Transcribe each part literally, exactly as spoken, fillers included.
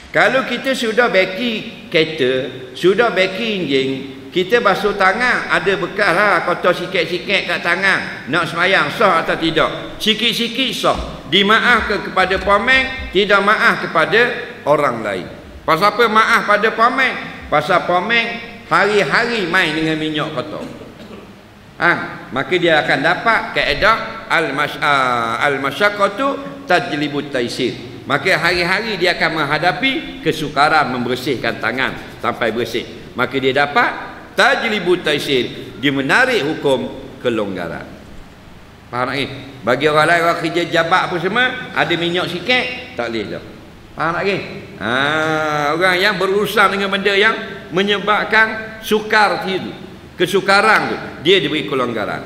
Kalau kita sudah beki kereta, sudah beki enjin, kita basuh tangan, ada bekas lah, kotor sikit-sikit kat tangan, nak sembahyang sah atau tidak? Sikit-sikit sah. Dimaafkan kepada pemain, tidak maaf kepada orang lain. Pasal apa maaf pada pemain? Pasal pemain hari-hari main dengan minyak kotor. Ha, maka dia akan dapat kaedah al-masyaqqatu tajlibut taisir. Maka hari-hari dia akan menghadapi kesukaran membersihkan tangan sampai bersih. Maka dia dapat tajlibut taisir, dia menarik hukum kelonggaran. Faham tak ni? Bagi orang lain, orang kerja jabat apa semua, ada minyak sikit, tak boleh dah. Faham tak ni? Ha, orang yang berurusan dengan benda yang menyebabkan sukar itu, kesukaran tu, dia diberi kelonggaran.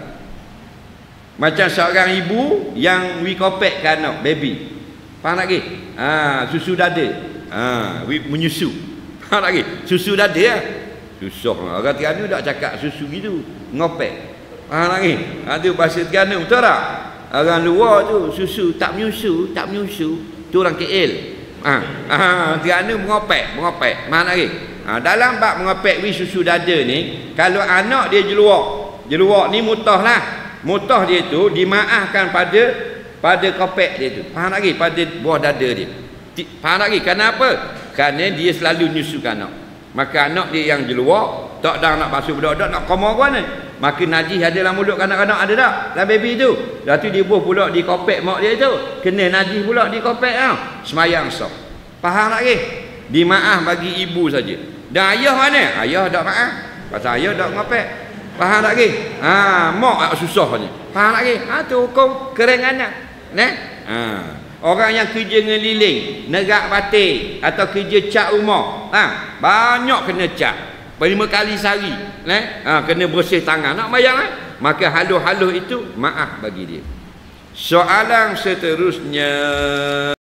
Macam seorang ibu yang wikopek ke anak, baby. Faham tak ni? Ha, susu dada. Ha, menyusu. Faham tak ni? Susu dada lah. Susah lah. Orang Terengganu tak cakap susu gitu, ngopek. Faham tak ni? Ada bahasa Terengganu, betul tak? Orang luar tu susu tak menyusu, tak menyusu, tu orang K L. Ha, ha, Terengganu mengopek, mengopek. Faham tak ni? Ha, dalam bab mengopek wi susu dada ni, kalau anak dia jeluak, jeluak ni mutah lah. Mutah dia tu dimaafkan pada pada kopek dia tu. Faham tak ni? Pada buah dada dia. Faham tak ni? Kenapa? Kerana dia selalu nyusukan anak. Maka anak dia yang jeluak, tak dah nak basuh budak-budak, nak komor kan? Maka najis ada dalam mulut kanak-kanak, ada tak? Dalam baby tu. Lepas tu dia buah pula di kopek mak dia tu. Kena najis pula di kopek tau. Semayang sah. Faham tak ni? Dimaaf bagi ibu saja. Dan ayah mana? Ayah tak maaf. Pasal ayah tak ngopek. Faham tak ni? Ha, mak susah ni. Faham tak ni? Ha, tu hukum kering anak. Nah? Ha. Orang yang kerja dengan liling, nerak batik atau kerja cat rumah, ha, banyak kena cat. Lima kali sehari, eh? Ha, kena bersih tangan. Nak bayang, eh? Maka halus-halus itu maaf bagi dia. Soalan seterusnya.